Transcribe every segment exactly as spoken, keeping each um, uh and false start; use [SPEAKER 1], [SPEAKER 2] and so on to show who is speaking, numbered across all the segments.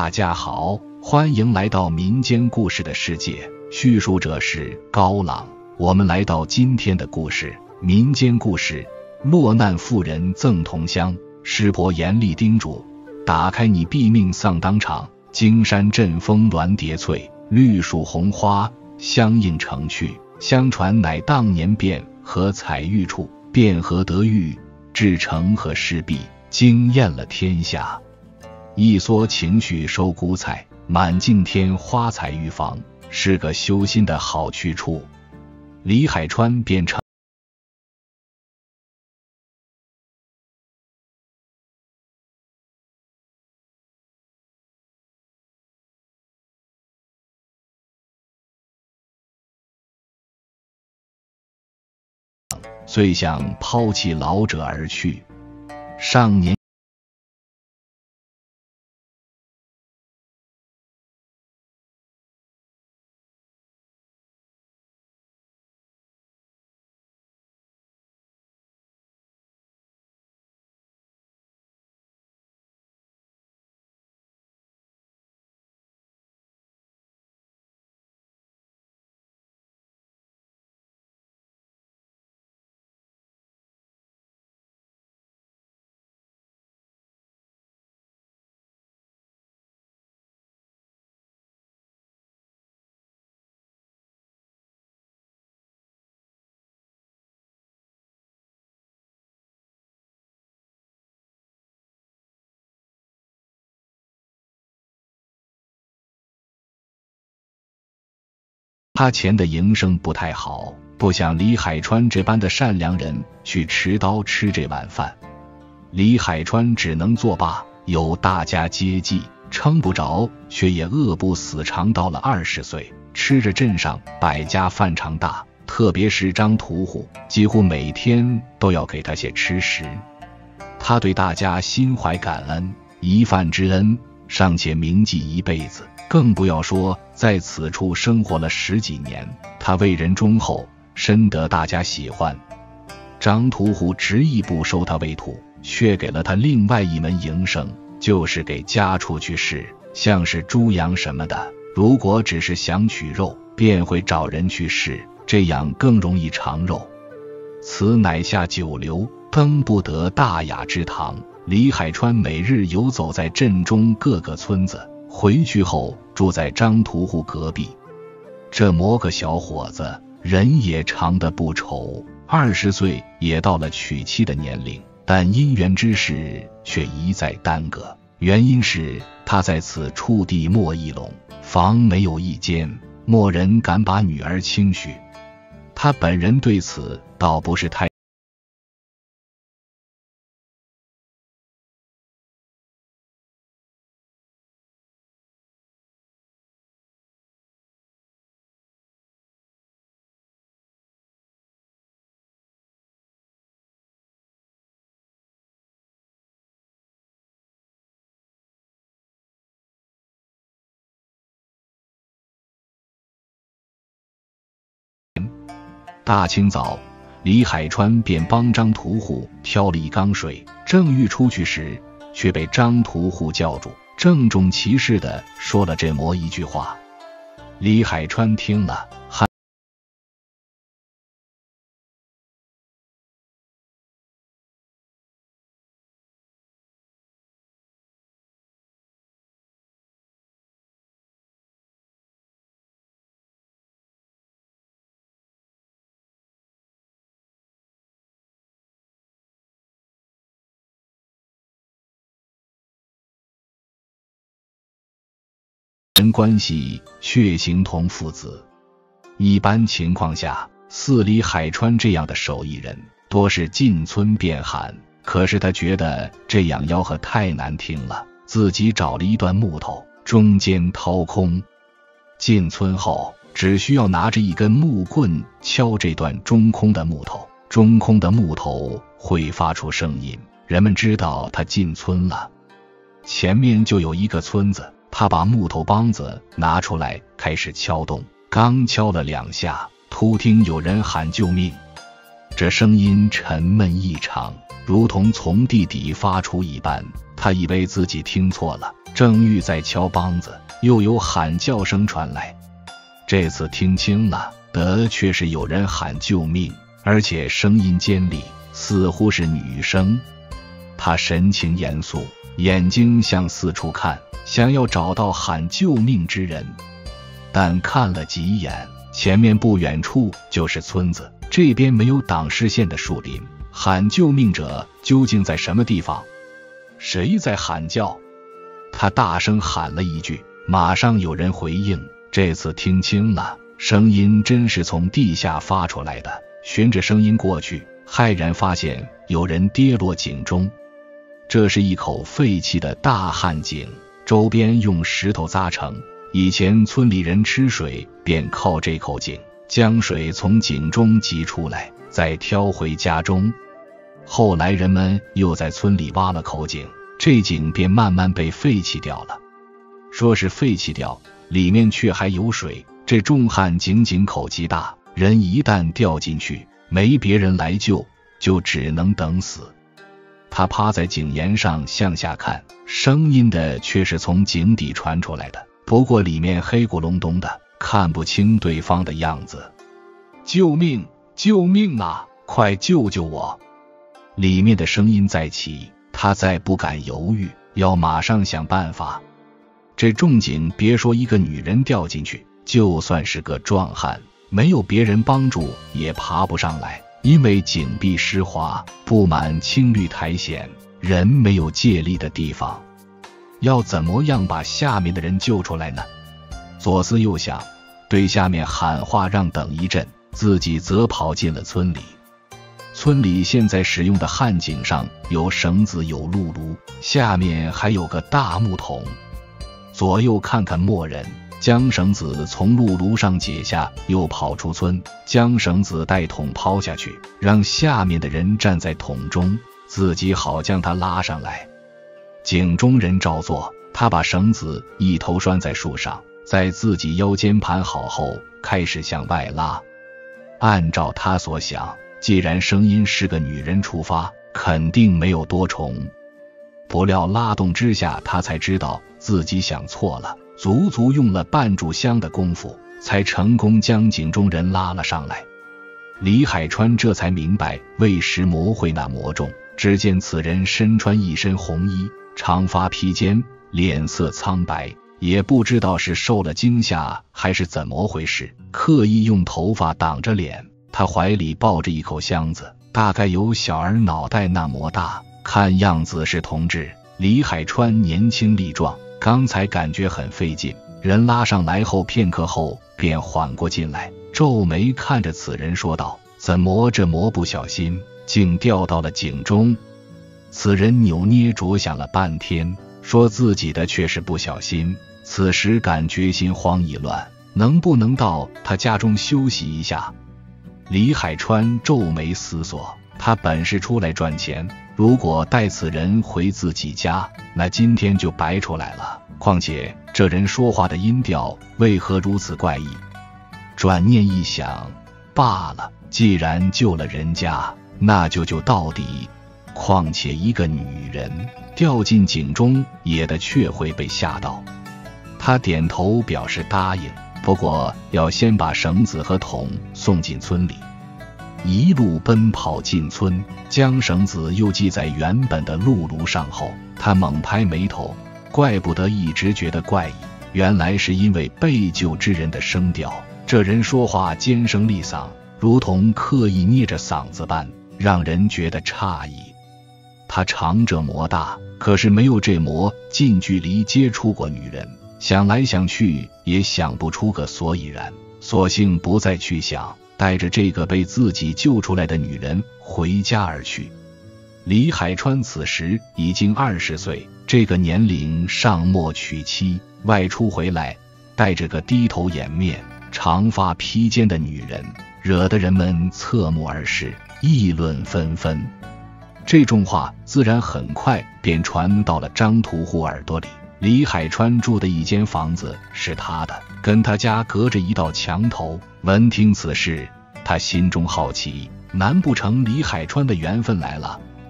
[SPEAKER 1] 大家好，欢迎来到民间故事的世界，叙述者是高朗。我们来到今天的故事，民间故事，落难妇人赠同香。师婆严厉叮嘱，打开你毙命丧当场，金山阵风鸾蝶翠，绿树红花相映成趣。相传乃当年卞和采玉处，卞和得玉，至诚和施璧，惊艳了天下。一蓑情绪收谷采，满径天花采玉坊，是个修心的好去处。李海川便成遂想抛弃老者而去。上年他钱的营生不太好，不想李海川这般的善良人去持刀吃这碗饭。李海川只能作罢，有大家接济，撑不着却也饿不死，长到了二十岁，吃着镇上百家饭常大，特别是张屠户，几乎每天都要给他些吃食。他对大家心怀感恩，一饭之恩尚且铭记一辈子，更不要说在此处生活了十几年。他为人忠厚，深得大家喜欢。张屠户执意不收他为徒，却给了他另外一门营生，就是给家畜去试，像是猪羊什么的，如果只是想取肉，便会找人去试，这样更容易尝肉。此乃下九流，登不得大雅之堂。李海川每日游走在镇中各个村子，回去后住在张屠户隔壁。这么个小伙子人也长得不丑，二十岁也到了娶妻的年龄，但姻缘之事却一再耽搁。原因是他在此处地没一垄，房没有一间，没人敢把女儿轻许。他本人对此倒不是太大清早，李海川便帮张屠户挑了一缸水，正欲出去时，却被张屠户叫住，郑重其事地说了这么一句话。李海川听了，还人关系血形同父子。一般情况下，似李海川这样的手艺人多是进村便喊，可是他觉得这样吆喝太难听了，自己找了一段木头，中间掏空。进村后只需要拿着一根木棍敲这段中空的木头，中空的木头会发出声音，人们知道他进村了。前面就有一个村子，他把木头梆子拿出来开始敲动，刚敲了两下，突听有人喊救命。这声音沉闷异常，如同从地底发出一般。他以为自己听错了， 正欲在敲梆子，又有喊叫声传来。这次听清了，的确是有人喊救命，而且声音尖利，似乎是女声。他神情严肃，眼睛向四处看，想要找到喊救命之人。但看了几眼，前面不远处就是村子，这边没有挡视线的树林，喊救命者究竟在什么地方？谁在喊叫？他大声喊了一句，马上有人回应。这次听清了，声音真是从地下发出来的。循着声音过去，骇然发现有人跌落井中。这是一口废弃的大旱井，周边用石头扎成。以前村里人吃水便靠这口井，将水从井中汲出来，再挑回家中。后来人们又在村里挖了口井，这井便慢慢被废弃掉了。说是废弃掉，里面却还有水。这重旱井井口极大，人一旦掉进去，没别人来救，就只能等死。他趴在井沿上向下看，声音的却是从井底传出来的，不过里面黑咕隆咚的，看不清对方的样子。救命！救命啊！快救救我！里面的声音再起，他再不敢犹豫，要马上想办法。这重井别说一个女人掉进去，就算是个壮汉，没有别人帮助也爬不上来，因为井壁湿滑，布满青绿苔藓，人没有借力的地方。要怎么样把下面的人救出来呢？左思右想，对下面喊话让等一阵，自己则跑进了村里。村里现在使用的旱井上有绳子，有辘轳，下面还有个大木桶。左右看看没人，将绳子从辘轳上解下，又跑出村，将绳子带桶抛下去，让下面的人站在桶中，自己好将他拉上来。井中人照做，他把绳子一头拴在树上，在自己腰间盘好后，开始向外拉。按照他所想，既然声音是个女人出发，肯定没有多重。不料拉动之下，他才知道自己想错了，足足用了半炷香的功夫，才成功将井中人拉了上来。李海川这才明白为石魔会那魔众，只见此人身穿一身红衣，长发披肩，脸色苍白，也不知道是受了惊吓还是怎么回事，刻意用头发挡着脸。他怀里抱着一口箱子，大概有小儿脑袋那么大，看样子是同志。李海川年轻力壮，刚才感觉很费劲，人拉上来后片刻后便缓过劲来，皱眉看着此人说道：怎么这么不小心，竟掉到了井中？此人扭捏着想了半天，说自己的却是不小心。此时感觉心慌意乱，能不能到他家中休息一下？李海川皱眉思索，他本是出来赚钱，如果带此人回自己家，那今天就白出来了。况且这人说话的音调为何如此怪异？转念一想，罢了，既然救了人家，那就救到底。况且一个女人掉进井中，也的确会被吓到。他点头表示答应，不过要先把绳子和桶送进村里。一路奔跑进村，将绳子又系在原本的辘轳上后，他猛拍眉头，怪不得一直觉得怪异，原来是因为被救之人的声调。这人说话尖声厉嗓，如同刻意捏着嗓子般，让人觉得诧异。他长这么大，可是没有这么近距离接触过女人，想来想去也想不出个所以然，索性不再去想，带着这个被自己救出来的女人回家而去。李海川此时已经二十岁，这个年龄尚莫娶妻，外出回来带着个低头掩面、长发披肩的女人，惹得人们侧目而视，议论纷纷。这种话自然很快便传到了张屠户耳朵里。李海川住的一间房子是他的，跟他家隔着一道墙头。闻听此事，他心中好奇，难不成李海川的缘分来了？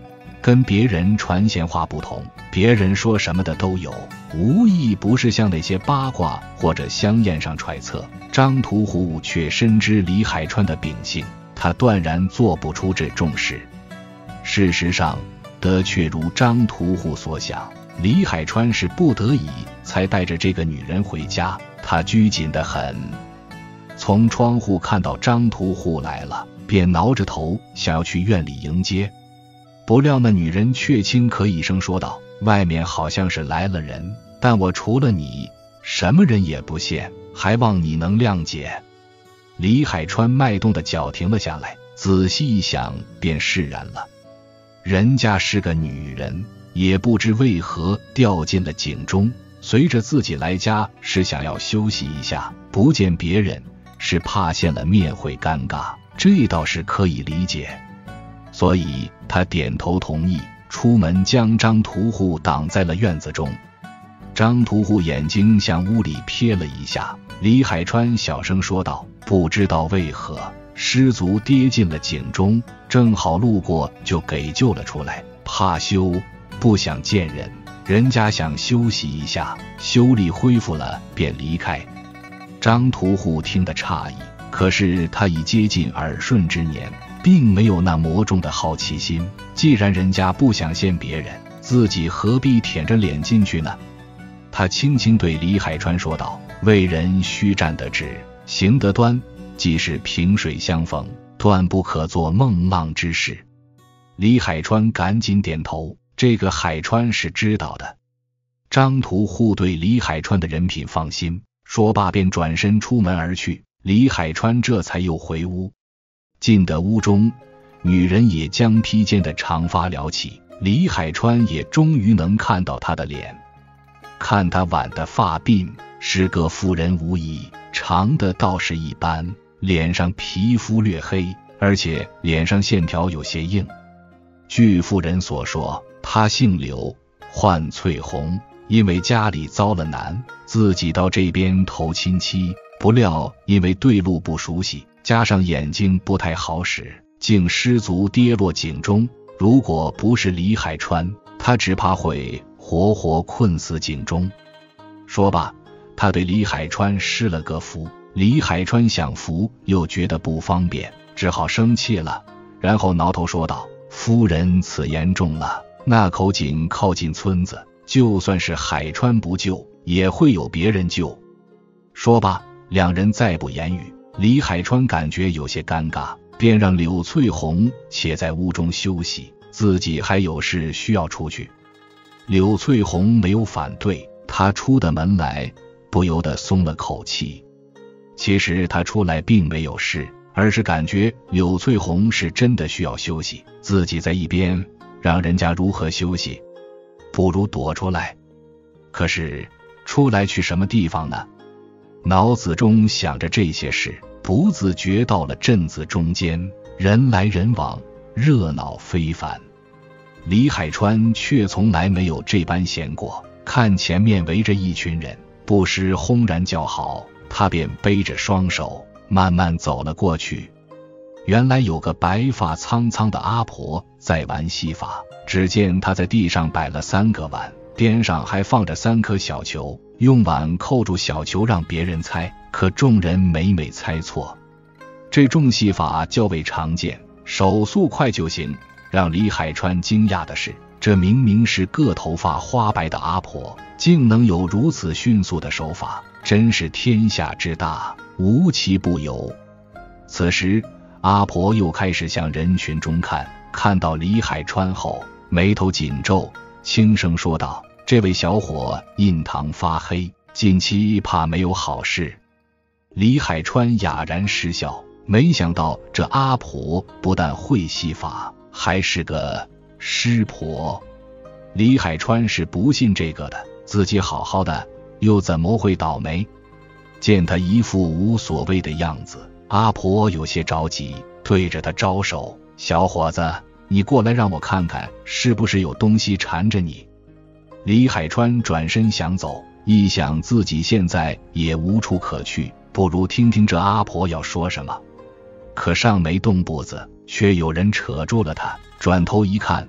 [SPEAKER 1] 跟别人传闲话不同，别人说什么的都有，无异不是像那些八卦或者香艳上揣测。张屠户却深知李海川的秉性，他断然做不出这种事。事实上，的确如张屠户所想，李海川是不得已才带着这个女人回家，他拘谨得很。从窗户看到张屠户来了，便挠着头想要去院里迎接，不料那女人却轻咳一声说道：外面好像是来了人，但我除了你什么人也不见，还望你能谅解。李海川脉动的脚停了下来，仔细一想便释然了。人家是个女人，也不知为何掉进了井中，随着自己来家是想要休息一下，不见别人是怕见了面会尴尬，这倒是可以理解。所以他点头同意，出门将张屠户挡在了院子中。张屠户眼睛向屋里瞥了一下，李海川小声说道：不知道为何失足跌进了井中，正好路过就给救了出来，怕羞不想见人，人家想休息一下，修理恢复了便离开。张屠户听得诧异，可是他已接近耳顺之年，并没有那魔中的好奇心，既然人家不想见别人，自己何必舔着脸进去呢？他轻轻对李海川说道：为人须站得直，行得端，即是萍水相逢，断不可做梦浪之事。李海川赶紧点头，这个海川是知道的。张屠户对李海川的人品放心，说罢便转身出门而去。李海川这才又回屋。进得屋中，女人也将披肩的长发撩起，李海川也终于能看到她的脸。看她挽的发鬓，是个妇人无疑，长的倒是一般，脸上皮肤略黑，而且脸上线条有些硬。据妇人所说，她姓柳，唤翠红，因为家里遭了难，自己到这边投亲戚，不料因为对路不熟悉，加上眼睛不太好使，竟失足跌落井中。如果不是李海川，他只怕会活活困死井中。说罢，他对李海川施了个符。李海川想扶又觉得不方便，只好生气了，然后挠头说道：夫人此言重了，那口井靠近村子，就算是海川不救，也会有别人救。说罢，两人再不言语。李海川感觉有些尴尬，便让柳翠红且在屋中休息，自己还有事需要出去。柳翠红没有反对，她出的门来不由得松了口气。其实她出来并没有事，而是感觉柳翠红是真的需要休息，自己在一边让人家如何休息，不如躲出来。可是出来去什么地方呢？脑子中想着这些事，不自觉到了镇子中间，人来人往，热闹非凡。李海川却从来没有这般闲过，看前面围着一群人，不时轰然叫好，他便背着双手慢慢走了过去。原来有个白发苍苍的阿婆在玩戏法，只见她在地上摆了三个碗，边上还放着三颗小球，用碗扣住小球让别人猜，可众人每每猜错。这种戏法较为常见，手速快就行。让李海川惊讶的是，这明明是个头发花白的阿婆，竟能有如此迅速的手法，真是天下之大，无奇不有。此时阿婆又开始向人群中看，看到李海川后，眉头紧皱，轻声说道：这位小伙印堂发黑，近期怕没有好事。李海川哑然失笑，没想到这阿婆不但会戏法，还是个师婆。李海川是不信这个的，自己好好的又怎么会倒霉？见他一副无所谓的样子，阿婆有些着急，对着他招手：小伙子，你过来让我看看是不是有东西缠着你。李海川转身想走，一想自己现在也无处可去，不如听听这阿婆要说什么。可尚没动步子，却有人扯住了他，转头一看，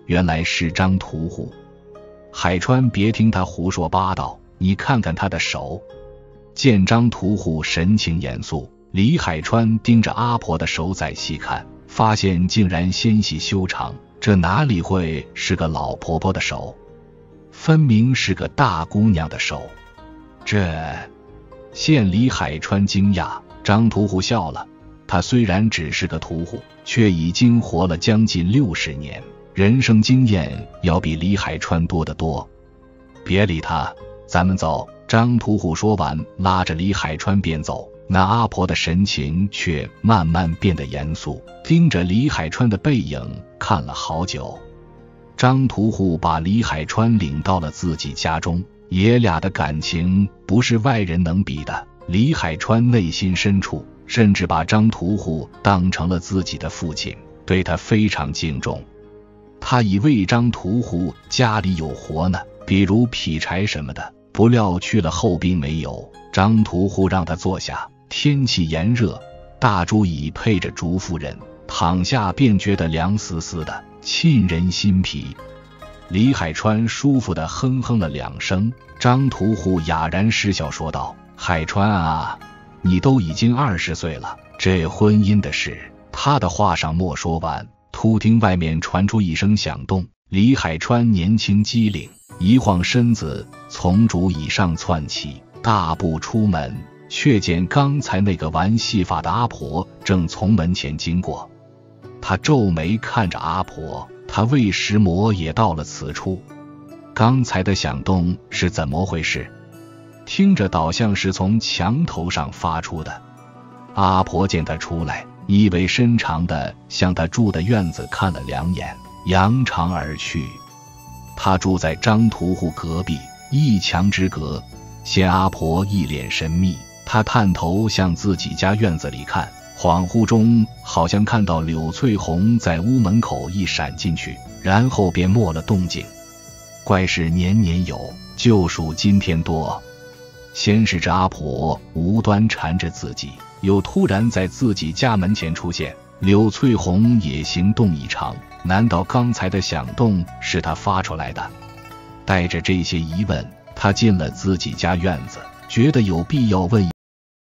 [SPEAKER 1] 原来是张屠户。海川别听他胡说八道，你看看他的手。见张屠户神情严肃，李海川盯着阿婆的手仔细看，发现竟然纤细修长，这哪里会是个老婆婆的手，分明是个大姑娘的手。这见李海川惊讶，张屠户笑了。他虽然只是个屠户，却已经活了将近六十年，人生经验要比李海川多得多。别理他，咱们走。张屠户说完，拉着李海川便走。那阿婆的神情却慢慢变得严肃，盯着李海川的背影看了好久。张屠户把李海川领到了自己家中，爷俩的感情不是外人能比的。李海川内心深处甚至把张屠户当成了自己的父亲，对他非常敬重。他以为张屠户家里有活呢，比如劈柴什么的，不料去了后并没有。张屠户让他坐下，天气炎热，大竹椅配着竹夫人，躺下便觉得凉丝丝的，沁人心脾。李海川舒服地哼哼了两声，张屠户哑然失笑说道：海川啊，你都已经二十岁了，这婚姻的事……他的话尚没说完，突听外面传出一声响动。李海川年轻机灵，一晃身子从竹椅上窜起，大步出门，却见刚才那个玩戏法的阿婆正从门前经过。他皱眉看着阿婆，他为石魔也到了此处。刚才的响动是怎么回事？听着倒像是从墙头上发出的。阿婆见他出来，意味深长地向他住的院子看了两眼，扬长而去。他住在张屠户隔壁，一墙之隔。见阿婆一脸神秘，他探头向自己家院子里看，恍惚中好像看到柳翠红在屋门口一闪进去，然后便没了动静。怪事年年有，就属今天多。先是这阿婆无端缠着自己，又突然在自己家门前出现，柳翠红也行动异常，难道刚才的响动是她发出来的？带着这些疑问，他进了自己家院子，觉得有必要问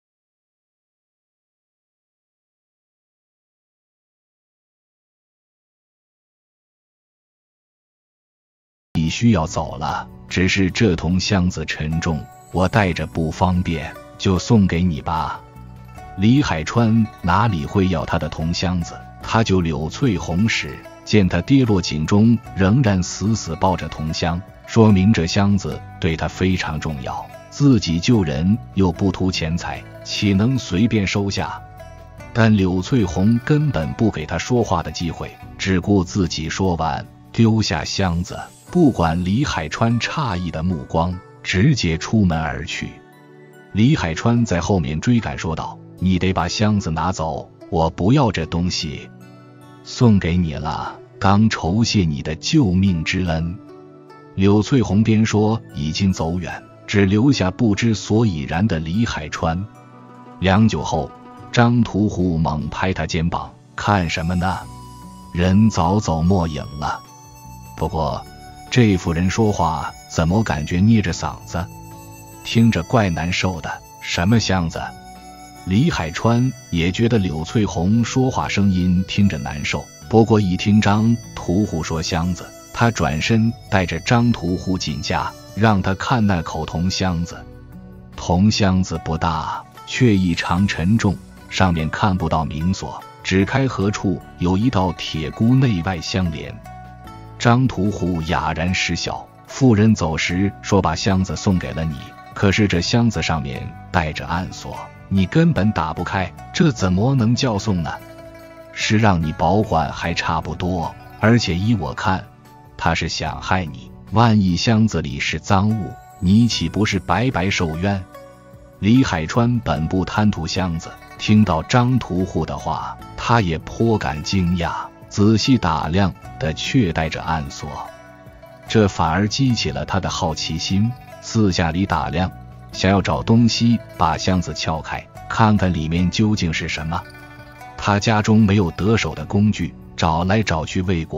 [SPEAKER 1] 必须要走了，只是这铜箱子沉重，我带着不方便，就送给你吧。李海川哪里会要他的铜箱子，他就柳翠红时，见他跌落井中，仍然死死抱着铜箱，说明这箱子对他非常重要，自己救人又不图钱财，岂能随便收下？但柳翠红根本不给他说话的机会，只顾自己说完，丢下箱子，不管李海川诧异的目光，直接出门而去。李海川在后面追赶说道：你得把箱子拿走，我不要这东西，送给你了，当酬谢你的救命之恩。柳翠红边说已经走远，只留下不知所以然的李海川。良久后，张屠户猛拍他肩膀：看什么呢？人早走没影了。不过这妇人说话怎么感觉捏着嗓子，听着怪难受的。什么箱子？李海川也觉得柳翠红说话声音听着难受，不过一听张屠户说箱子，他转身带着张屠户进家，让他看那口铜箱子。铜箱子不大，却异常沉重，上面看不到明锁，只开合处有一道铁箍，内外相连。张屠户哑然失笑，妇人走时说把箱子送给了你，可是这箱子上面带着暗锁，你根本打不开，这怎么能叫送呢？是让你保管还差不多，而且依我看，他是想害你，万一箱子里是赃物，你岂不是白白受冤？李海川本不贪图箱子，听到张屠户的话，他也颇感惊讶，仔细打量的却带着暗锁，这反而激起了他的好奇心，四下里打量，想要找东西把箱子撬开，看看里面究竟是什么。他家中没有得手的工具，找来找去未果，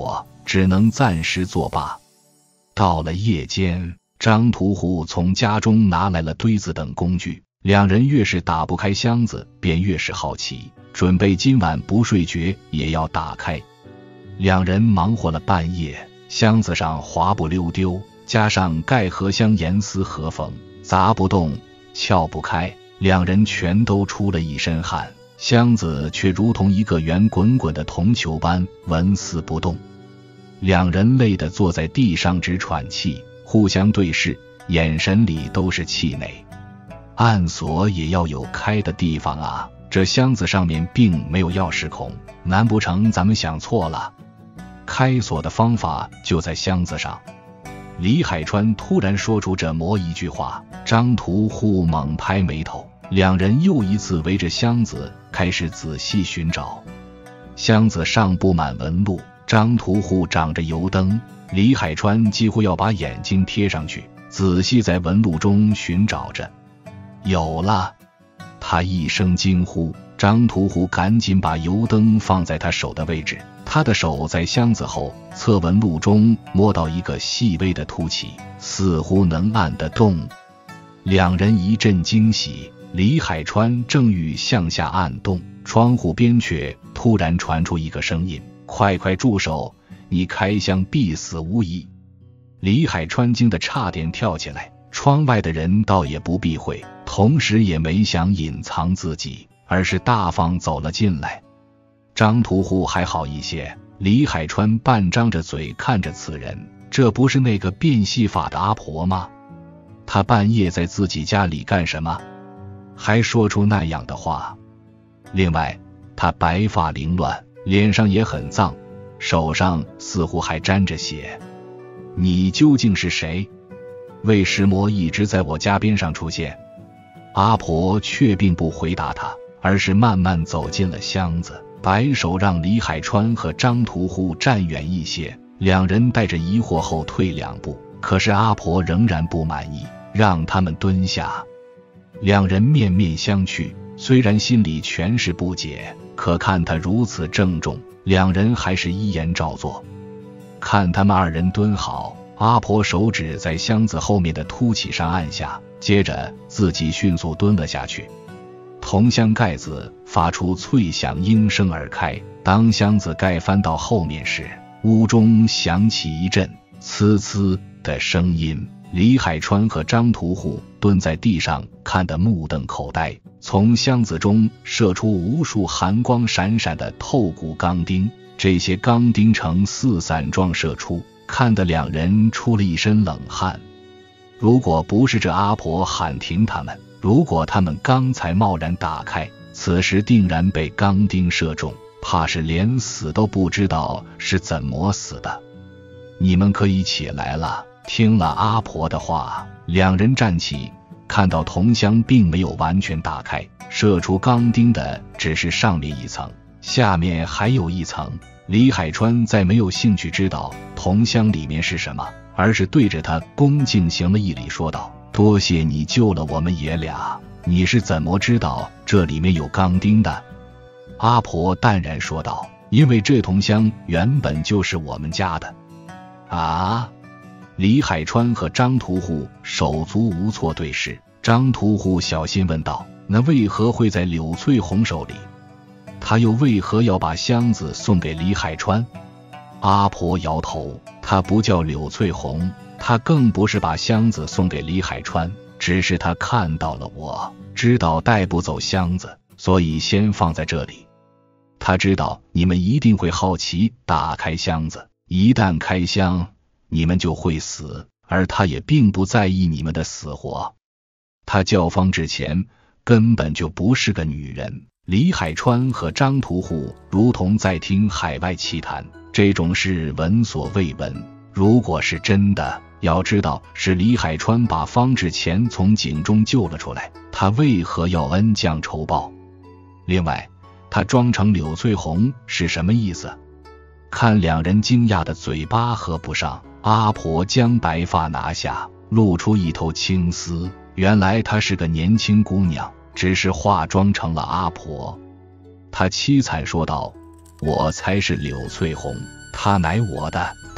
[SPEAKER 1] 只能暂时作罢。到了夜间，张屠户从家中拿来了堆子等工具，两人越是打不开箱子，便越是好奇，准备今晚不睡觉也要打开。两人忙活了半夜，箱子上滑不溜丢，加上盖盒箱严丝合缝，砸不动，撬不开，两人全都出了一身汗，箱子却如同一个圆滚滚的铜球般纹丝不动。两人累得坐在地上直喘气，互相对视，眼神里都是气馁。暗锁也要有开的地方啊，这箱子上面并没有钥匙孔，难不成咱们想错了？开锁的方法就在箱子上。李海川突然说出这么一句话，张屠户猛拍眉头，两人又一次围着箱子开始仔细寻找。箱子上布满纹路，张屠户长着油灯，李海川几乎要把眼睛贴上去，仔细在纹路中寻找着。有了！他一声惊呼，张屠户赶紧把油灯放在他手的位置，他的手在箱子后侧纹路中摸到一个细微的凸起，似乎能按得动。两人一阵惊喜，李海川正欲向下按动，窗户边却突然传出一个声音：快快住手，你开箱必死无疑。李海川惊得差点跳起来，窗外的人倒也不避讳，同时也没想隐藏自己，而是大方走了进来。张屠户还好一些，李海川半张着嘴看着此人，这不是那个变戏法的阿婆吗？他半夜在自己家里干什么？还说出那样的话。另外，他白发凌乱，脸上也很脏，手上似乎还沾着血。你究竟是谁？为什么一直在我家边上出现？阿婆却并不回答他，而是慢慢走进了箱子，摆手让李海川和张屠户站远一些。两人带着疑惑后退两步，可是阿婆仍然不满意，让他们蹲下。两人面面相觑，虽然心里全是不解，可看他如此郑重，两人还是依言照做。看他们二人蹲好，阿婆手指在箱子后面的凸起上按下，接着自己迅速蹲了下去。铜箱盖子发出脆响应声而开，当箱子盖翻到后面时，屋中响起一阵呲呲的声音。李海川和张屠户蹲在地上看得目瞪口呆，从箱子中射出无数寒光闪闪的透骨钢钉，这些钢钉呈四散状射出，看得两人出了一身冷汗。如果不是这阿婆喊停他们，如果他们刚才贸然打开，此时定然被钢钉射中，怕是连死都不知道是怎么死的。你们可以起来了。听了阿婆的话，两人站起，看到铜箱并没有完全打开，射出钢钉的只是上面一层，下面还有一层。李海川再没有兴趣知道铜箱里面是什么，而是对着他恭敬行了一礼，说道：多谢你救了我们爷俩，你是怎么知道这里面有钢钉的？阿婆淡然说道：因为这铜箱原本就是我们家的。啊！李海川和张屠户手足无措对视，张屠户小心问道：那为何会在柳翠红手里？他又为何要把箱子送给李海川？阿婆摇头，他不叫柳翠红，他更不是把箱子送给李海川，只是他看到了我，知道带不走箱子，所以先放在这里。他知道你们一定会好奇打开箱子，一旦开箱你们就会死，而他也并不在意你们的死活。他教坊之前根本就不是个女人。李海川和张屠户如同在听海外奇谈，这种事闻所未闻。如果是真的，要知道是李海川把方志前从井中救了出来，他为何要恩将仇报？另外，他装成柳翠红是什么意思？看两人惊讶的嘴巴合不上，阿婆将白发拿下，露出一头青丝，原来她是个年轻姑娘，只是化妆成了阿婆。她凄惨说道：我才是柳翠红，她乃我的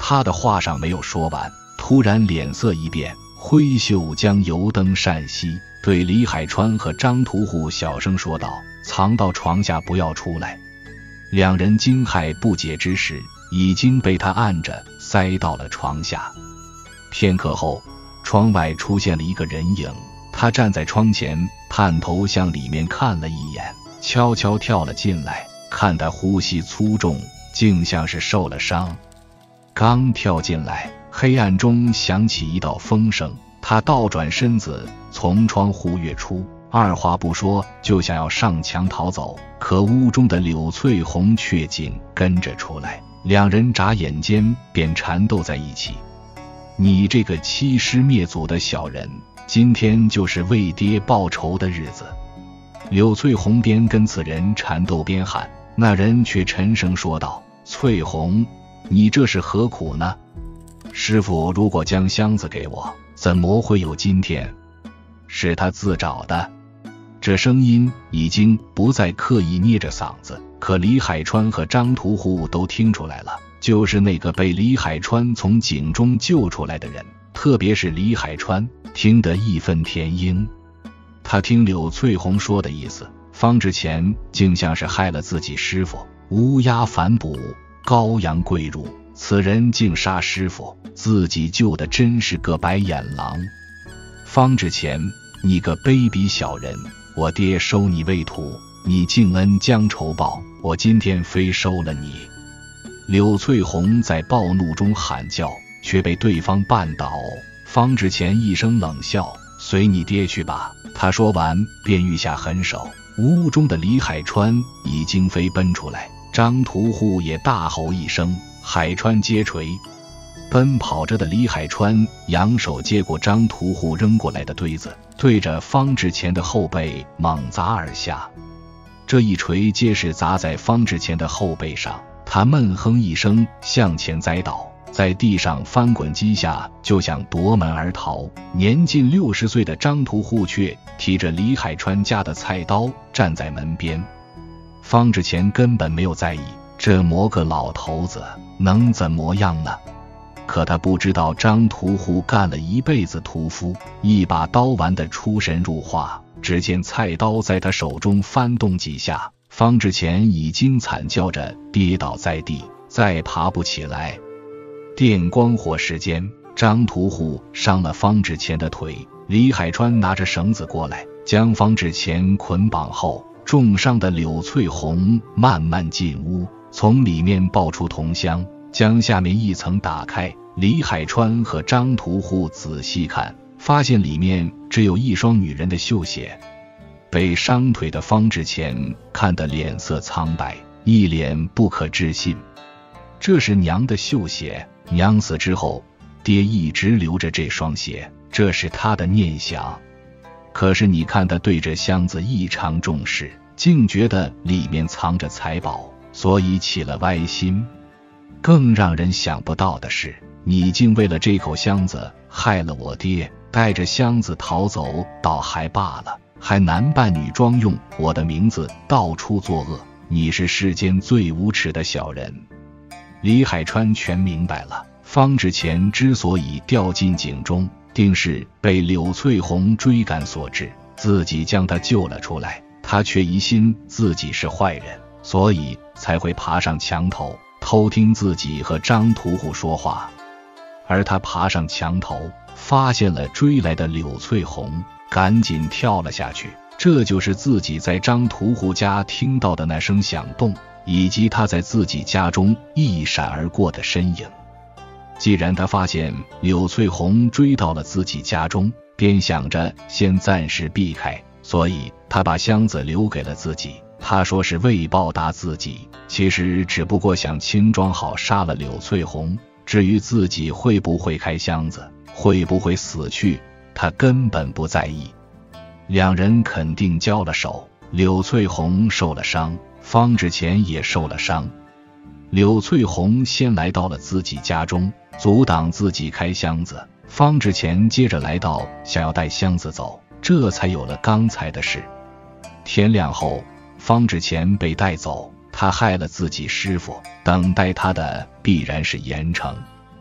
[SPEAKER 1] 他的话尚没有说完，突然脸色一变，挥袖将油灯扇熄，对李海川和张屠户小声说道：藏到床下，不要出来。两人惊骇不解之时，已经被他按着塞到了床下。片刻后，窗外出现了一个人影，他站在窗前，探头向里面看了一眼，悄悄跳了进来。看他呼吸粗重，竟像是受了伤。刚跳进来，黑暗中响起一道风声，他倒转身子从窗户跃出，二话不说就想要上墙逃走，可屋中的柳翠红却紧跟着出来，两人眨眼间便缠斗在一起。你这个欺师灭祖的小人，今天就是为爹报仇的日子。柳翠红边跟此人缠斗边喊，那人却沉声说道：翠红，你这是何苦呢？师父如果将箱子给我，怎么会有今天？是他自找的。这声音已经不再刻意捏着嗓子，可李海川和张屠户都听出来了，就是那个被李海川从井中救出来的人，特别是李海川听得义愤填膺。他听柳翠红说的意思，方志前竟像是害了自己师父，乌鸦反哺，羔羊跪乳，此人竟杀师父，自己救的真是个白眼狼。方志前，你个卑鄙小人，我爹收你为徒，你竟恩将仇报，我今天非收了你。柳翠红在暴怒中喊叫，却被对方绊倒。方志前一声冷笑，随你爹去吧。他说完便欲下狠手，屋中的李海川已经飞奔出来，张屠户也大吼一声，海川接锤。奔跑着的李海川扬手接过张屠户扔过来的锥子，对着方志前的后背猛砸而下。这一锤结实砸在方志前的后背上，他闷哼一声向前栽倒，在地上翻滚几下就想夺门而逃。年近六十岁的张屠户却提着李海川家的菜刀站在门边。方志前根本没有在意，这么个老头子能怎么样呢？可他不知道张屠户干了一辈子屠夫，一把刀玩得出神入化。只见菜刀在他手中翻动几下，方志前已经惨叫着跌倒在地，再爬不起来。电光火石间，张屠户伤了方志前的腿，李海川拿着绳子过来，将方志前捆绑后，重伤的柳翠红慢慢进屋，从里面抱出铜箱，将下面一层打开。李海川和张屠户仔细看，发现里面只有一双女人的绣鞋。被伤腿的方志前看得脸色苍白，一脸不可置信。这是娘的绣鞋，娘死之后，爹一直留着这双鞋，这是他的念想。可是你看他对这箱子异常重视，竟觉得里面藏着财宝，所以起了歪心。更让人想不到的是，你竟为了这口箱子害了我爹，带着箱子逃走倒还罢了，还男扮女装用我的名字到处作恶，你是世间最无耻的小人。李海川全明白了，方志前之所以掉进井中，定是被柳翠红追赶所致，自己将他救了出来，他却疑心自己是坏人，所以才会爬上墙头偷听自己和张屠户说话。而他爬上墙头，发现了追来的柳翠红，赶紧跳了下去。这就是自己在张屠户家听到的那声响动，以及他在自己家中一闪而过的身影。既然他发现柳翠红追到了自己家中，便想着先暂时避开，所以他把箱子留给了自己。他说是为报答自己，其实只不过想轻装好杀了柳翠红。至于自己会不会开箱子，会不会死去，他根本不在意。两人肯定交了手，柳翠红受了伤，方志前也受了伤。柳翠红先来到了自己家中，阻挡自己开箱子，方志前接着来到，想要带箱子走，这才有了刚才的事。天亮后，方志前被带走，他害了自己师父，等待他的必然是严惩。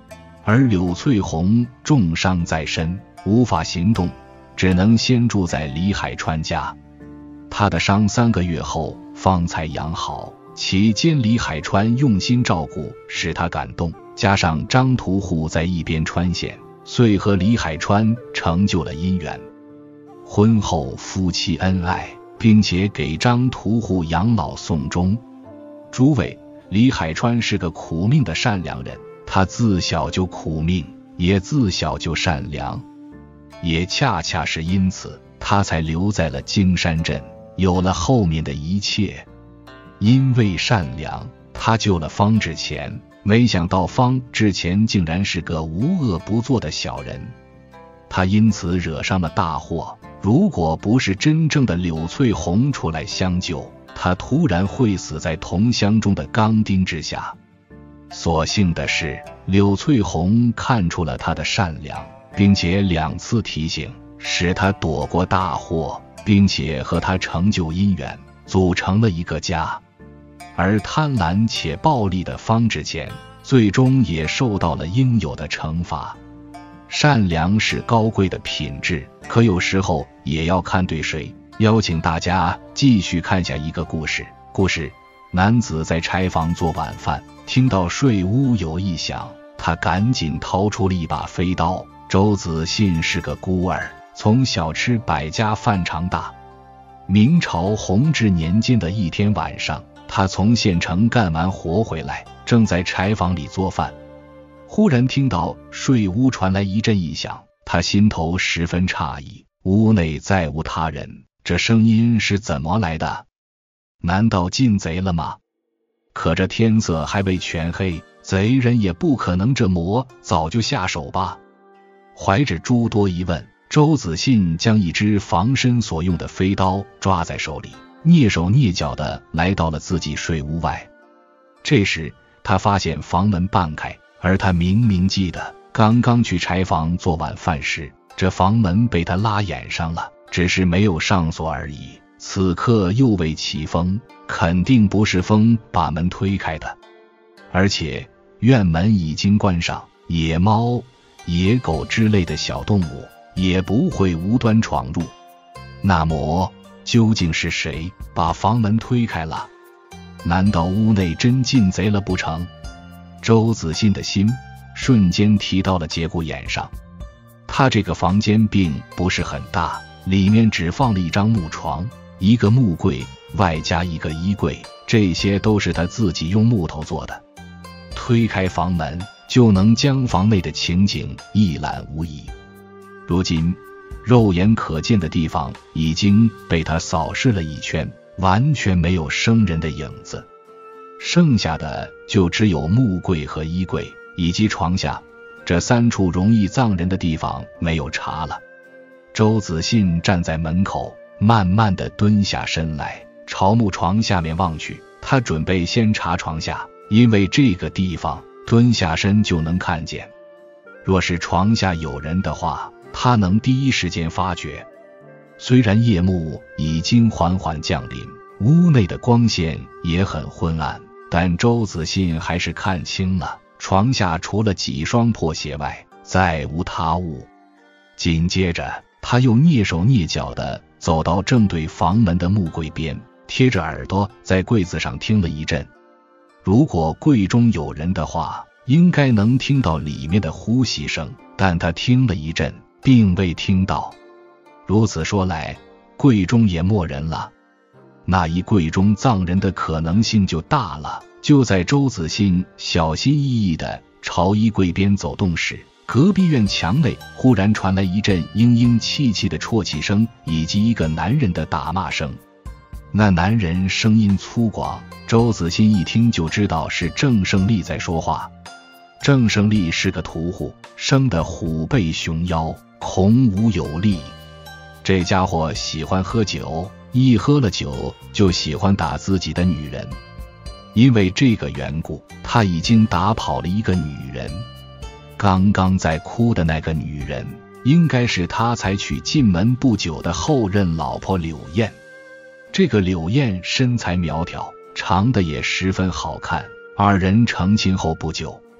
[SPEAKER 1] 而柳翠红重伤在身，无法行动，只能先住在李海川家。他的伤三个月后方才养好，其间李海川用心照顾，使他感动，加上张屠户在一边穿线，遂和李海川成就了姻缘。婚后夫妻恩爱，并且给张屠户养老送终。诸位，李海川是个苦命的善良人，他自小就苦命，也自小就善良，也恰恰是因此，他才留在了金山镇，有了后面的一切。因为善良，他救了方志前，没想到方志前竟然是个无恶不作的小人，他因此惹上了大祸。如果不是真正的柳翠红出来相救，他突然会死在同乡中的钢钉之下。所幸的是，柳翠红看出了他的善良，并且两次提醒，使他躲过大祸，并且和他成就姻缘，组成了一个家。而贪婪且暴力的方志前，最终也受到了应有的惩罚。善良是高贵的品质，可有时候也要看对谁。邀请大家继续看下一个故事。故事：男子在柴房做晚饭，听到睡屋有异响，他赶紧掏出了一把飞刀。周子信是个孤儿，从小吃百家饭长大。明朝弘治年间的一天晚上，他从县城干完活回来，正在柴房里做饭，忽然听到睡屋传来一阵异响，他心头十分诧异，屋内再无他人，这声音是怎么来的？难道进贼了吗？可这天色还未全黑，贼人也不可能这么早就下手吧？怀着诸多疑问，周子信将一只防身所用的飞刀抓在手里，蹑手蹑脚地来到了自己睡屋外。这时他发现房门半开，而他明明记得刚刚去柴房做晚饭时，这房门被他拉掩上了，只是没有上锁而已。此刻又未起风，肯定不是风把门推开的，而且院门已经关上，野猫、野狗之类的小动物也不会无端闯入。那么究竟是谁把房门推开了？难道屋内真进贼了不成？周子信的心瞬间提到了节骨眼上。他这个房间并不是很大，里面只放了一张木床，一个木柜，外加一个衣柜，这些都是他自己用木头做的。推开房门，就能将房内的情景一览无遗。如今肉眼可见的地方已经被他扫视了一圈，完全没有生人的影子，剩下的就只有木柜和衣柜以及床下，这三处容易葬人的地方没有查了。周子信站在门口，慢慢地蹲下身来，朝木床下面望去。他准备先查床下，因为这个地方蹲下身就能看见。若是床下有人的话，他能第一时间发觉。虽然夜幕已经缓缓降临，屋内的光线也很昏暗，但周子信还是看清了，床下除了几双破鞋外，再无他物。紧接着他又蹑手蹑脚地走到正对房门的木柜边，贴着耳朵在柜子上听了一阵。如果柜中有人的话，应该能听到里面的呼吸声，但他听了一阵，并未听到。如此说来，柜中也没人了，那一柜中葬人的可能性就大了。就在周子信小心翼翼地朝衣柜边走动时，隔壁院墙内忽然传来一阵嘤嘤气气的啜泣声，以及一个男人的打骂声。那男人声音粗犷，周子信一听就知道是郑胜利在说话。郑胜利是个屠户，生得虎背熊腰，孔武有力。这家伙喜欢喝酒，一喝了酒就喜欢打自己的女人。因为这个缘故，他已经打跑了一个女人。刚刚在哭的那个女人，应该是他才娶进门不久的后任老婆柳燕。这个柳燕身材苗条，长得也十分好看。二人成亲后不久，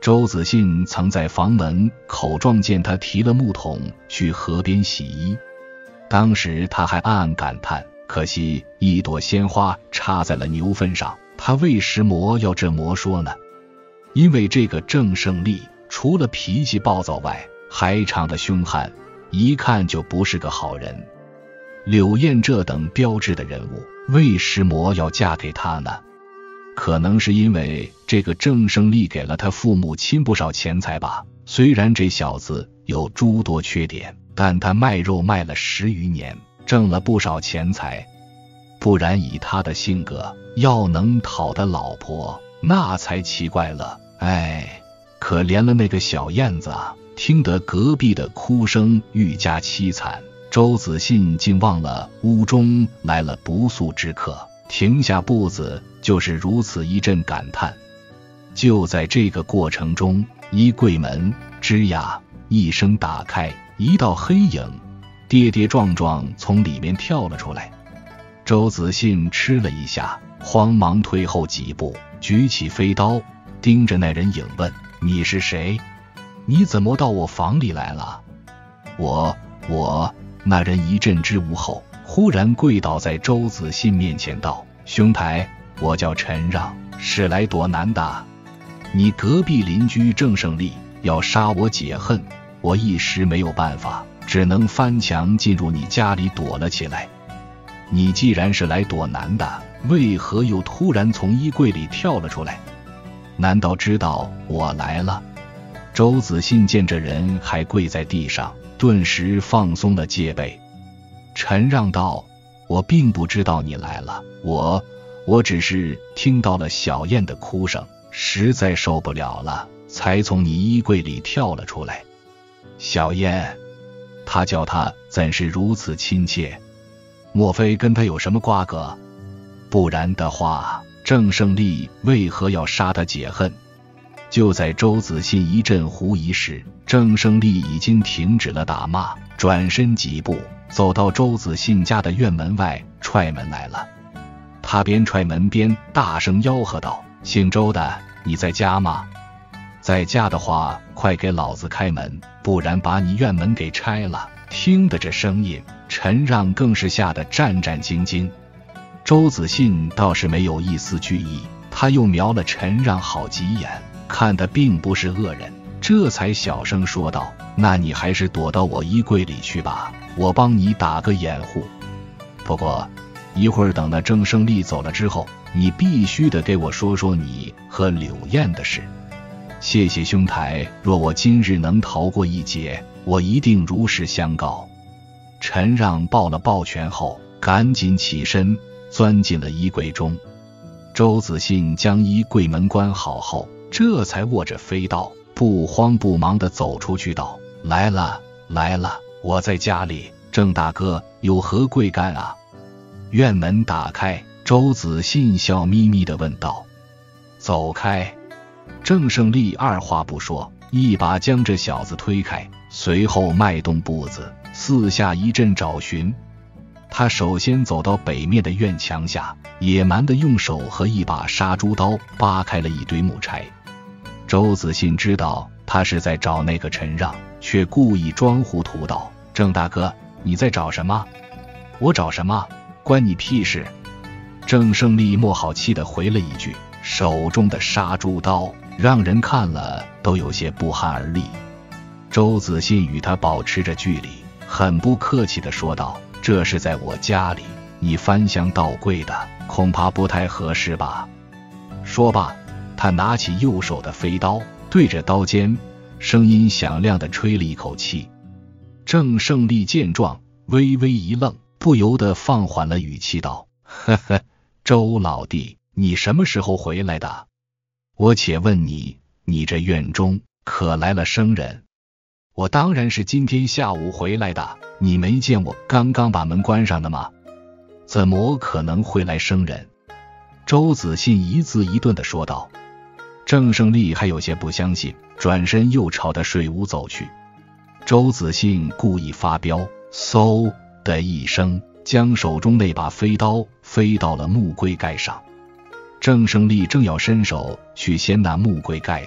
[SPEAKER 1] 周子信曾在房门口撞见他提了木桶去河边洗衣，当时他还暗暗感叹，可惜一朵鲜花插在了牛粪上，他为什么要这么说呢？因为这个郑胜利除了脾气暴躁外，还长得凶悍，一看就不是个好人。柳燕这等标致的人物，为什么要嫁给他呢？可能是因为这个郑胜利给了他父母亲不少钱财吧。虽然这小子有诸多缺点，但他卖肉卖了十余年，挣了不少钱财。不然以他的性格，要能讨得老婆，那才奇怪了。哎，可怜了那个小燕子啊！听得隔壁的哭声愈加凄惨，周子信竟忘了屋中来了不速之客，停下步子，就是如此一阵感叹。就在这个过程中，衣柜门吱呀一声打开，一道黑影跌跌撞撞从里面跳了出来。周子信吃了一下，慌忙退后几步，举起飞刀盯着那人影问：你是谁？你怎么到我房里来了？我我那人一阵支吾后，忽然跪倒在周子信面前道：兄台，我叫陈让，是来躲难的。你隔壁邻居郑胜利要杀我解恨，我一时没有办法，只能翻墙进入你家里躲了起来。你既然是来躲难的，为何又突然从衣柜里跳了出来？难道知道我来了？周子信见这人还跪在地上，顿时放松了戒备。陈让道：我并不知道你来了，我我只是听到了小燕的哭声，实在受不了了，才从你衣柜里跳了出来。小燕，他叫他怎是如此亲切？莫非跟他有什么瓜葛？不然的话，郑胜利为何要杀他解恨？就在周子信一阵狐疑时，郑胜利已经停止了打骂，转身几步走到周子信家的院门外，踹门来了。他边踹门边大声吆喝道：姓周的，你在家吗？在家的话，快给老子开门，不然把你院门给拆了。听得这声音，陈让更是吓得战战兢兢。周子信倒是没有一丝惧意，他又瞄了陈让好几眼，看他并不是恶人，这才小声说道：那你还是躲到我衣柜里去吧，我帮你打个掩护。不过一会儿等那郑胜利走了之后，你必须得给我说说你和柳燕的事。谢谢兄台，若我今日能逃过一劫，我一定如实相告。陈让抱了抱拳后，赶紧起身钻进了衣柜中。周子信将衣柜门关好后，这才握着飞刀，不慌不忙地走出去道：来了来了，我在家里，郑大哥有何贵干啊？院门打开，周子信笑眯眯地问道：走开。郑胜利二话不说，一把将这小子推开，随后迈动步子四下一阵找寻。他首先走到北面的院墙下，野蛮地用手和一把杀猪刀扒开了一堆木柴。周子信知道他是在找那个陈让，却故意装糊涂道：郑大哥，你在找什么？我找什么？关你屁事。郑胜利没好气地回了一句，手中的杀猪刀让人看了都有些不寒而栗。周子信与他保持着距离，很不客气地说道：这是在我家里，你翻箱倒柜的，恐怕不太合适吧。说罢，他拿起右手的飞刀，对着刀尖声音响亮地吹了一口气。郑胜利见状，微微一愣，不由得放缓了语气道：呵呵，周老弟，你什么时候回来的？我且问你，你这院中可来了生人？我当然是今天下午回来的，你没见我刚刚把门关上的吗？怎么可能会来生人？周子信一字一顿地说道。郑胜利还有些不相信，转身又朝他睡屋走去。周子信故意发飙，嗖的一声将手中那把飞刀飞到了木柜盖上。郑胜利正要伸手去掀那木柜盖子，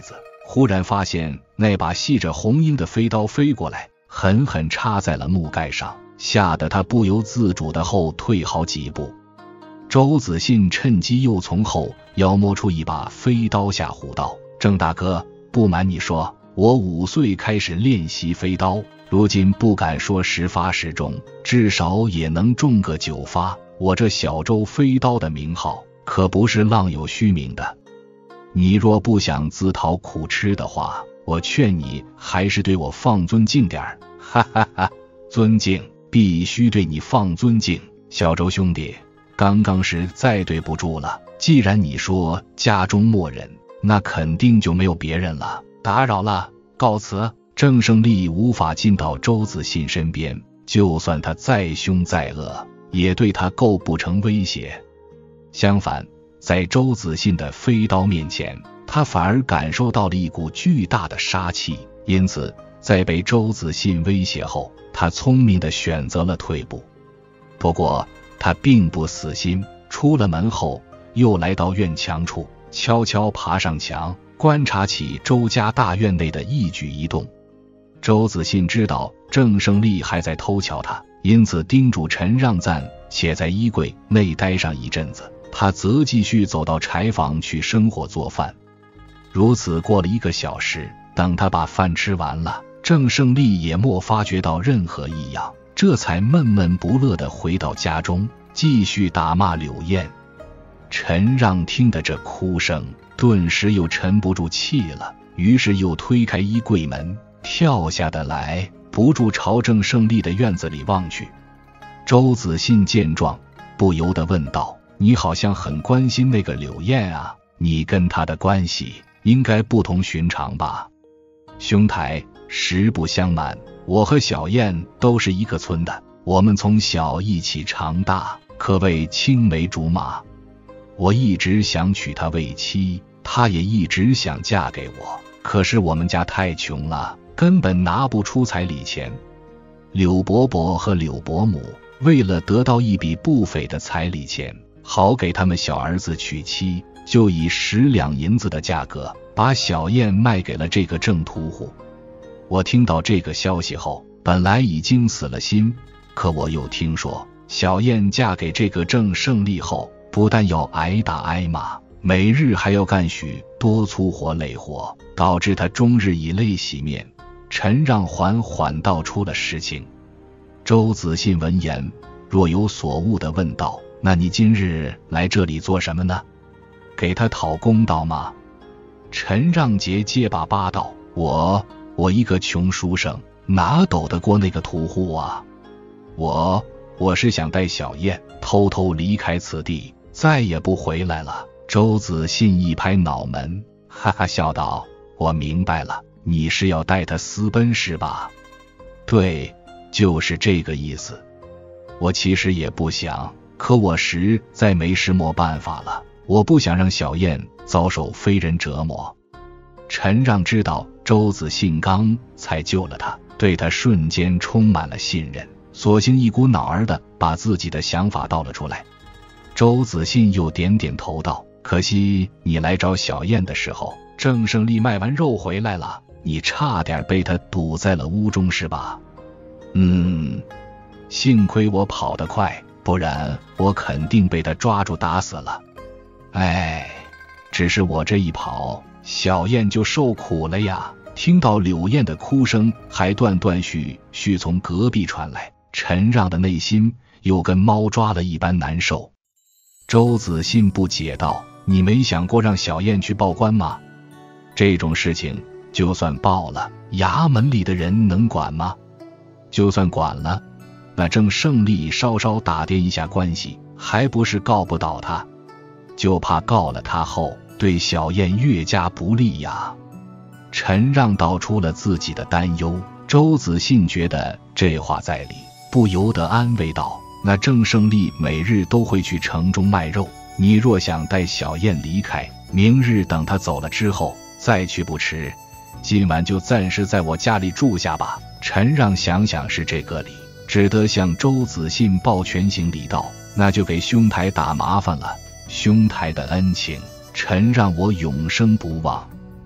[SPEAKER 1] 忽然发现那把系着红缨的飞刀飞过来，狠狠插在了木盖上，吓得他不由自主地后退好几步。周子信趁机又从后腰摸出一把飞刀吓唬道：郑大哥，不瞒你说，我五岁开始练习飞刀，如今不敢说十发十中，至少也能中个九发。我这小周飞刀的名号可不是浪有虚名的。你若不想自讨苦吃的话，我劝你还是对我放尊敬点儿。哈哈哈，尊敬，必须对你放尊敬。小周兄弟，刚刚是再对不住了，既然你说家中没人，那肯定就没有别人了。打扰了，告辞。郑胜利无法进到周子信身边，就算他再凶再恶，也对他构不成威胁。相反，在周子信的飞刀面前，他反而感受到了一股巨大的杀气，因此在被周子信威胁后，他聪明地选择了退步。不过他并不死心，出了门后又来到院墙处，悄悄爬上墙，观察起周家大院内的一举一动。周子信知道郑胜利还在偷瞧他，因此叮嘱陈让暂且在衣柜内待上一阵子，他则继续走到柴房去生火做饭。如此过了一个小时，等他把饭吃完了，郑胜利也没发觉到任何异样，这才闷闷不乐地回到家中，继续打骂柳燕。陈让听得这哭声，顿时又沉不住气了，于是又推开衣柜门，跳下得来，不住朝郑胜利的院子里望去。周子信见状，不由得问道：你好像很关心那个柳燕啊，你跟她的关系应该不同寻常吧？兄台，实不相瞒，我和小燕都是一个村的，我们从小一起长大，可谓青梅竹马。我一直想娶她为妻，她也一直想嫁给我，可是我们家太穷了，根本拿不出彩礼钱。柳伯伯和柳伯母为了得到一笔不菲的彩礼钱，好给他们小儿子娶妻，就以十两银子的价格把小燕卖给了这个郑屠户。我听到这个消息后，本来已经死了心，可我又听说小燕嫁给这个郑胜利后，不但要挨打挨骂，每日还要干许多粗活累活，导致她终日以泪洗面。陈让缓缓道出了实情。周子信闻言若有所悟地问道：那你今日来这里做什么呢？给他讨公道吗？陈让结结巴巴道：我我一个穷书生，哪斗得过那个屠户啊？我我是想带小燕偷偷离开此地，再也不回来了。周子信一拍脑门，哈哈笑道：我明白了，你是要带她私奔是吧？对，就是这个意思。我其实也不想，可我实在没什么办法了，我不想让小燕遭受非人折磨。陈让知道周子信刚才救了他，对他瞬间充满了信任，索性一股脑儿的把自己的想法道了出来。周子信又点点头道：可惜你来找小燕的时候，郑胜利卖完肉回来了，你差点被他堵在了屋中是吧？嗯，幸亏我跑得快，不然我肯定被他抓住打死了。哎，只是我这一跑，小燕就受苦了呀。听到柳燕的哭声还断断续续从隔壁传来，陈让的内心又跟猫抓了一般难受。周子信不解道：你没想过让小燕去报官吗？这种事情就算报了，衙门里的人能管吗？就算管了，那郑胜利稍稍打掂一下关系，还不是告不倒他？就怕告了他后对小燕越加不利呀。陈让道出了自己的担忧，周子信觉得这话在理，不由得安慰道：那郑胜利每日都会去城中卖肉，你若想带小燕离开，明日等他走了之后再去不迟，今晚就暂时在我家里住下吧。陈让想想是这个理，只得向周子信抱拳行礼道：那就给兄台打麻烦了，兄台的恩情陈让我永生不忘。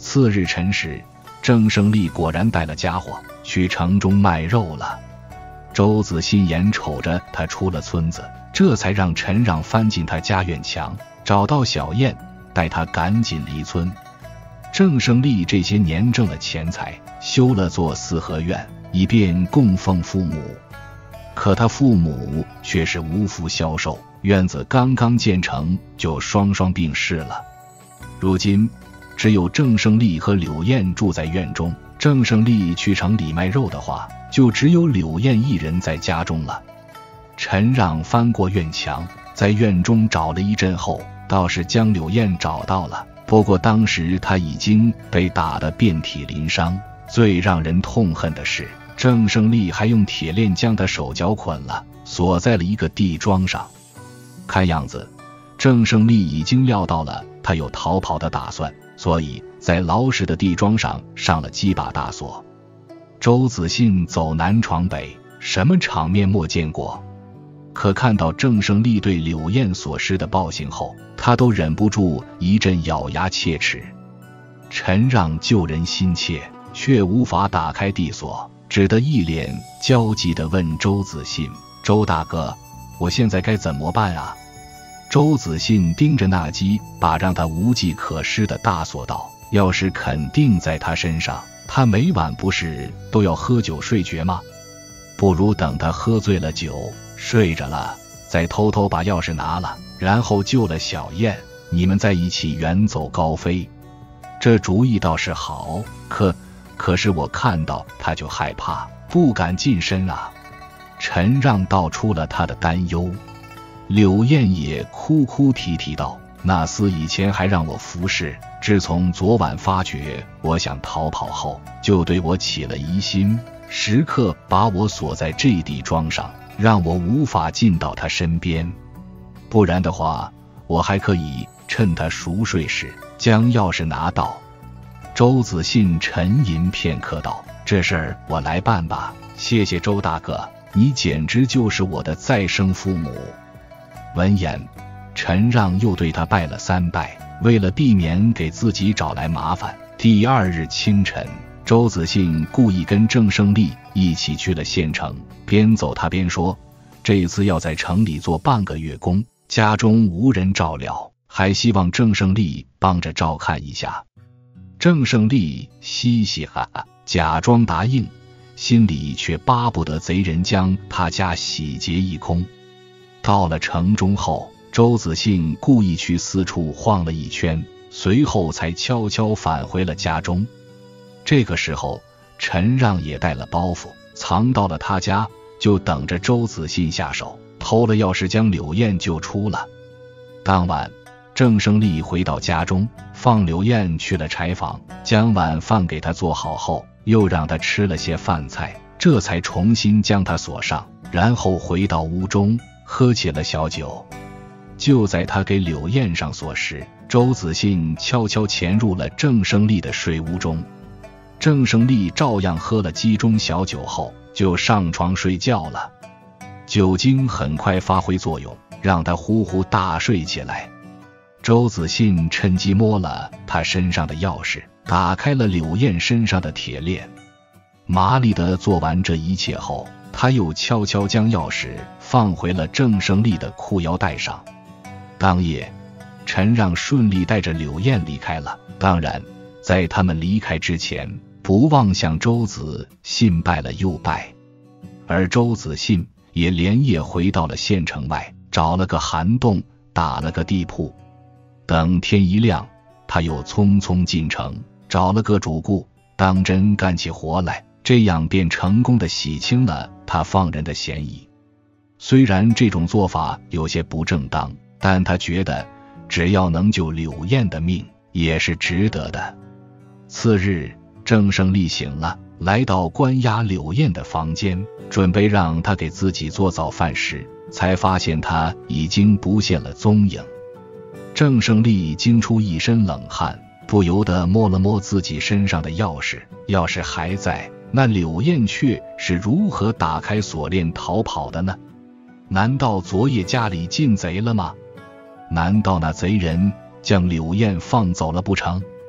[SPEAKER 1] 次日辰时，郑胜利果然带了家伙去城中卖肉了。周子信眼瞅着他出了村子，这才让陈让翻进他家院墙，找到小燕，带他赶紧离村。郑胜利这些年挣了钱财，修了座四合院，以便供奉父母。可他父母却是无福消受，院子刚刚建成就双双病逝了。如今只有郑胜利和柳燕住在院中，郑胜利去城里卖肉的话，就只有柳燕一人在家中了。陈让翻过院墙，在院中找了一阵后，倒是将柳燕找到了。不过当时他已经被打得遍体鳞伤，最让人痛恨的是，郑胜利还用铁链将他手脚捆了，锁在了一个地桩上。看样子，郑胜利已经料到了他有逃跑的打算，所以在牢实的地桩上上了几把大锁。周子信走南闯北，什么场面没见过，可看到郑胜利对柳燕所施的暴行后，他都忍不住一阵咬牙切齿。陈让救人心切，却无法打开地锁，只得一脸焦急地问周子信：周大哥，我现在该怎么办啊？周子信盯着那几把让他无计可施的大锁道：要是肯定在他身上，他每晚不是都要喝酒睡觉吗？不如等他喝醉了酒睡着了，再偷偷把钥匙拿了，然后救了小燕，你们在一起远走高飞。这主意倒是好，可可是我看到他就害怕，不敢近身啊。陈让道出了他的担忧。柳燕也哭哭啼啼道：那厮以前还让我服侍，自从昨晚发觉我想逃跑后，就对我起了疑心，时刻把我锁在这地桩上，让我无法进到他身边。不然的话，我还可以趁他熟睡时将钥匙拿到。周子信沉吟片刻道：这事儿我来办吧，谢谢周大哥，你简直就是我的再生父母。闻言，陈让又对他拜了三拜。为了避免给自己找来麻烦，第二日清晨，周子信故意跟郑胜利一起去了县城，边走他边说：这次要在城里做半个月工，家中无人照料，还希望郑胜利帮着照看一下。郑胜利嘻嘻哈哈假装答应，心里却巴不得贼人将他家洗劫一空。到了城中后，周子信故意去四处晃了一圈，随后才悄悄返回了家中。这个时候，陈让也带了包袱，藏到了他家，就等着周子信下手，偷了钥匙将柳燕救出了。当晚，郑胜利回到家中，放柳燕去了柴房，将晚饭给他做好后，又让他吃了些饭菜，这才重新将他锁上，然后回到屋中喝起了小酒。就在他给柳燕上锁时，周子信悄悄潜入了郑胜利的睡屋中。郑胜利照样喝了几盅小酒后，就上床睡觉了。酒精很快发挥作用，让他呼呼大睡起来。周子信趁机摸了他身上的钥匙，打开了柳燕身上的铁链。麻利地做完这一切后，他又悄悄将钥匙放回了郑胜利的裤腰带上。当夜，陈让顺利带着柳燕离开了。当然，在他们离开之前，不忘向周子信拜了又拜。而周子信也连夜回到了县城外，找了个涵洞，打了个地铺。等天一亮，他又匆匆进城，找了个主顾，当真干起活来，这样便成功地洗清了他放人的嫌疑。虽然这种做法有些不正当，但他觉得只要能救柳燕的命，也是值得的。次日，郑胜利醒了，来到关押柳燕的房间，准备让他给自己做早饭时，才发现他已经不见了踪影。郑胜利惊出一身冷汗，不由得摸了摸自己身上的钥匙，钥匙还在，那柳燕却是如何打开锁链逃跑的呢？难道昨夜家里进贼了吗？难道那贼人将柳燕放走了不成？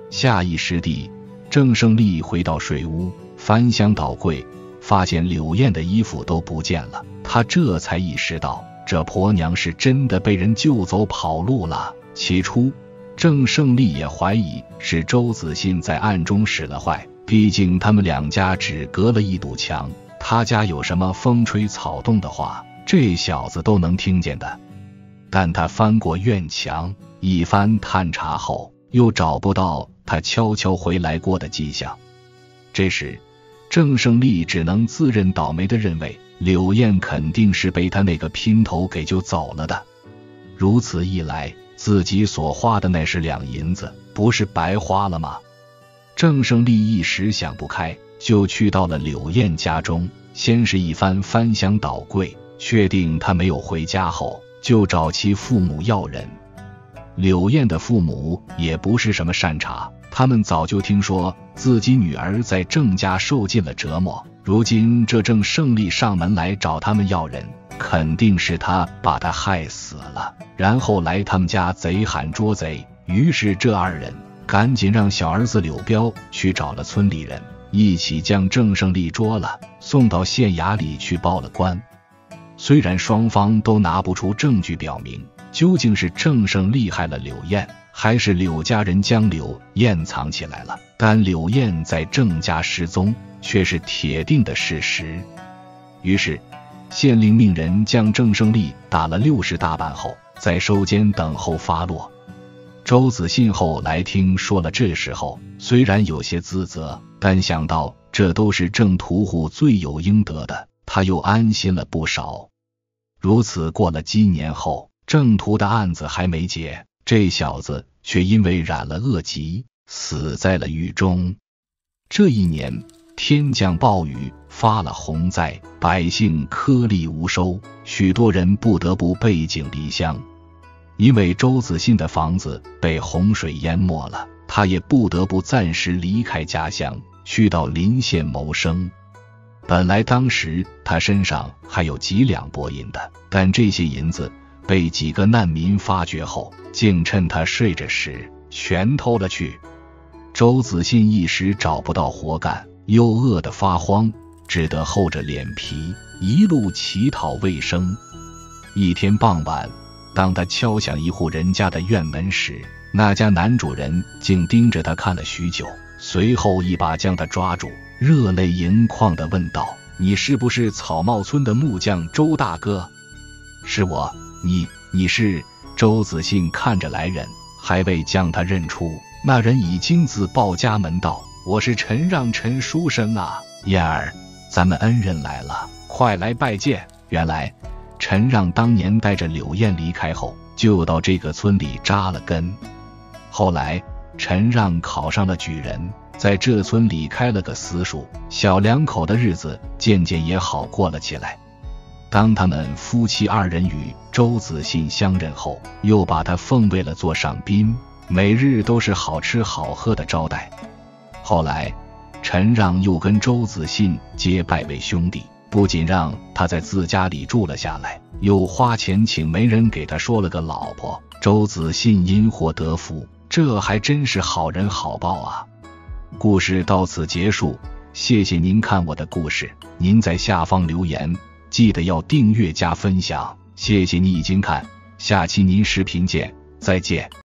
[SPEAKER 1] 下一时地，郑胜利回到水屋，翻箱倒柜，发现柳燕的衣服都不见了。他这才意识到，这婆娘是真的被人救走跑路了。起初郑胜利也怀疑是周子信在暗中使了坏，毕竟他们两家只隔了一堵墙，他家有什么风吹草动的话，这小子都能听见的。但他翻过院墙，一番探查后，又找不到他悄悄回来过的迹象。这时郑胜利只能自认倒霉地认为柳燕肯定是被他那个姘头给救走了的。如此一来，自己所花的那十两银子不是白花了吗？郑胜利一时想不开，就去到了柳燕家中，先是一番翻箱倒柜，确定他没有回家后，就找其父母要人。柳燕的父母也不是什么善茬，他们早就听说自己女儿在郑家受尽了折磨，如今这郑胜利上门来找他们要人，肯定是他把他害死了，然后来他们家贼喊捉贼。于是这二人赶紧让小儿子柳彪去找了村里人，一起将郑胜利捉了，送到县衙里去报了官。虽然双方都拿不出证据表明究竟是郑胜利害了柳燕，还是柳家人将柳燕藏起来了，但柳燕在郑家失踪却是铁定的事实。于是县令命人将郑胜利打了六十大板后，在收监等候发落。周子信后来听说了这事后，虽然有些自责，但想到这都是郑屠户罪有应得的，他又安心了不少。如此过了几年后，郑屠的案子还没结，这小子却因为染了恶疾，死在了狱中。这一年天降暴雨，发了洪灾，百姓颗粒无收，许多人不得不背井离乡。因为周子信的房子被洪水淹没了，他也不得不暂时离开家乡，去到邻县谋生。本来当时他身上还有几两薄银的，但这些银子被几个难民发觉后，竟趁他睡着时全偷了去。周子信一时找不到活干，又饿得发慌，只得厚着脸皮一路乞讨为生。一天傍晚，当他敲响一户人家的院门时，那家男主人竟盯着他看了许久，随后一把将他抓住，热泪盈眶地问道：“你是不是草帽村的木匠周大哥？”“是我。”“你你是？”周子信看着来人，还未将他认出，那人已经自报家门道：“我是陈让陈书生啊，燕儿，咱们恩人来了，快来拜见。”原来陈让当年带着柳燕离开后，就到这个村里扎了根。后来陈让考上了举人，在这村里开了个私塾，小两口的日子渐渐也好过了起来。当他们夫妻二人与周子信相认后，又把他奉为了座上宾，每日都是好吃好喝的招待。后来陈让又跟周子信结拜为兄弟，不仅让他在自家里住了下来，又花钱请媒人给他说了个老婆。周子信因祸得福，这还真是好人好报啊。故事到此结束，谢谢您看我的故事，您在下方留言，记得要订阅加分享，谢谢你已经看，下期您视频见，再见。